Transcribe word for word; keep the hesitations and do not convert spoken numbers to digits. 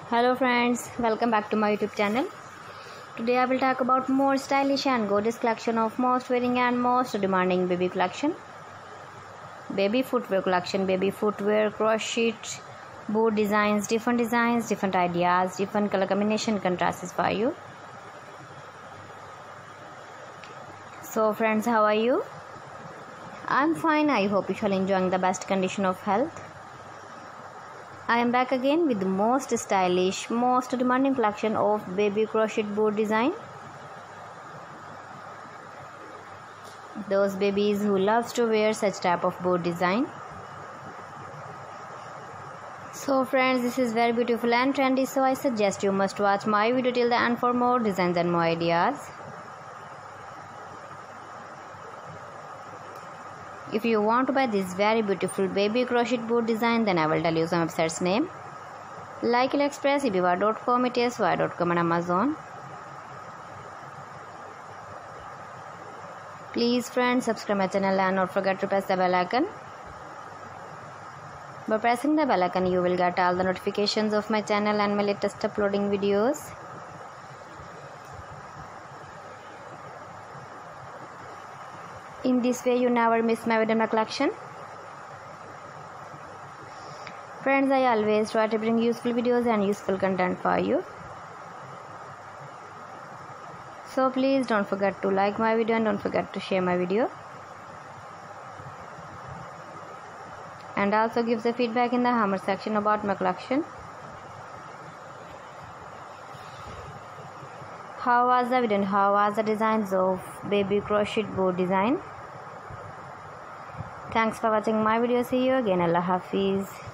Hello friends, welcome back to my YouTube channel. Today I will talk about more stylish and gorgeous collection of most wearing and most demanding baby collection. Baby footwear collection, baby footwear, crochet, boot designs, different designs, different ideas, different color combination contrasts for you. So friends, how are you? I'm fine. I hope you shall enjoying the best condition of health. I am back again with the most stylish, most demanding collection of baby crochet boot design. Those babies who loves to wear such type of boot design. So friends, this is very beautiful and trendy, so I suggest you must watch my video till the end for more designs and more ideas. If you want to buy this very beautiful baby crochet boot design, then I will tell you some websites name like AliExpress, Ibiba dot com, E T S Y dot com and Amazon. Please friends, subscribe my channel and don't forget to press the bell icon. By pressing the bell icon, you will get all the notifications of my channel and my latest uploading videos. In this way, you never miss my video collection. Friends, I always try to bring useful videos and useful content for you. So please don't forget to like my video and don't forget to share my video. And also give the feedback in the comment section about my collection. How was the video and how was the designs of baby crochet boot design? Thanks for watching my video. See you again. Allah Hafiz.